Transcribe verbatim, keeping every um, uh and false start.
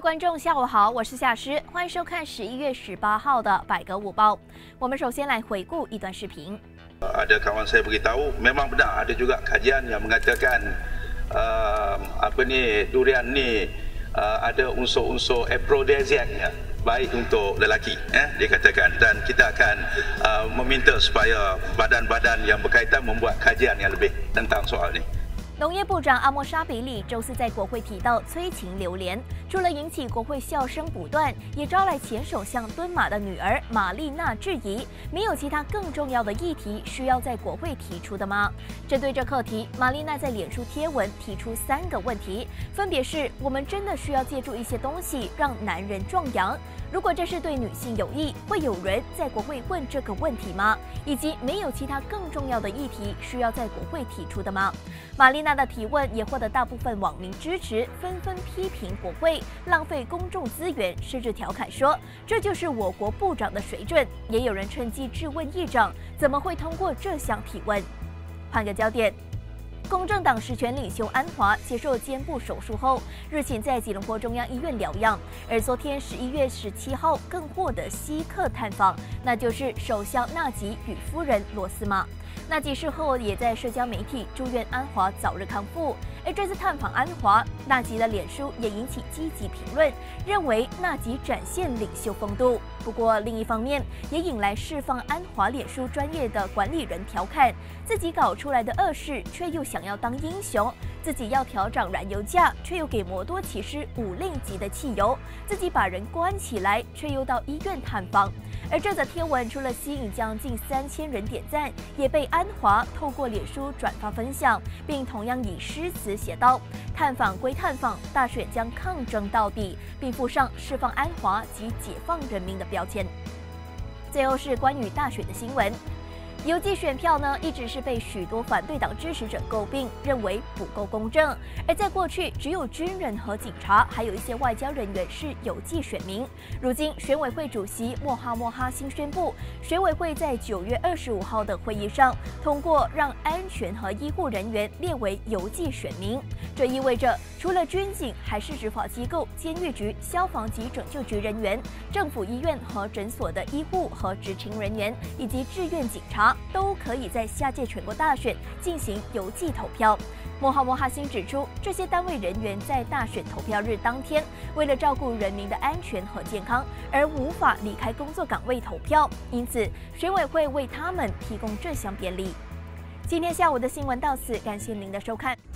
观众，下午好，我是夏诗，欢迎收看十一月十八号的百格午报。我们首先来回顾一段视频。 Ada kawan saya beritahu, memang benar ada juga kajian yang mengatakan uh, apa ni durian ni uh, ada unsur-unsur aphrodisiaknya, baik untuk lelaki, eh, dia katakan, dan kita akan uh, meminta supaya badan-badan yang berkaitan membuat kajian yang lebih tentang soal ni. 农业部长阿莫沙比里周四在国会提到催情榴莲，除了引起国会笑声不断，也招来前首相敦马的女儿玛丽娜质疑：没有其他更重要的议题需要在国会提出的吗？针对这课题，玛丽娜在脸书贴文提出三个问题，分别是：我们真的需要借助一些东西让男人壮阳？如果这是对女性有益，会有人在国会问这个问题吗？以及没有其他更重要的议题需要在国会提出的吗？玛丽娜的提问也获得大部分网民支持，纷纷批评国会浪费公众资源，甚至调侃说这就是我国部长的水准。也有人趁机质问议长怎么会通过这项提问。换个焦点。 公正党实权领袖安华接受肩部手术后，日前在吉隆坡中央医院疗养，而昨天十一月十七号更获得稀客探访，那就是首相纳吉与夫人罗斯玛。纳吉事后也在社交媒体祝愿安华早日康复。而这次探访安华，纳吉的脸书也引起积极评论，认为纳吉展现领袖风度。不过另一方面，也引来释放安华脸书专业的管理人调侃，自己搞出来的恶事，却又想要当英雄。 自己要调涨燃油价，却又给摩多骑士五令级的汽油；自己把人关起来，却又到医院探访。而这则贴文除了吸引将近三千人点赞，也被安华透过脸书转发分享，并同样以诗词写道：“探访归探访，大选将抗争到底，并附上释放安华及解放人民的标签。”最后是关于大选的新闻。 邮寄选票呢，一直是被许多反对党支持者诟病，认为不够公正。而在过去，只有军人和警察，还有一些外交人员是邮寄选民。如今，选委会主席莫哈莫哈辛宣布，选委会在九月二十五号的会议上通过让安全和医护人员列为邮寄选民。这意味着，除了军警，还是执法机构、监狱局、消防及拯救局人员、政府医院和诊所的医护和执勤人员，以及志愿警察。 都可以在下届全国大选进行邮寄投票。莫哈莫哈辛指出，这些单位人员在大选投票日当天，为了照顾人民的安全和健康，而无法离开工作岗位投票，因此选委会为他们提供这项便利。今天下午的新闻到此，感谢您的收看。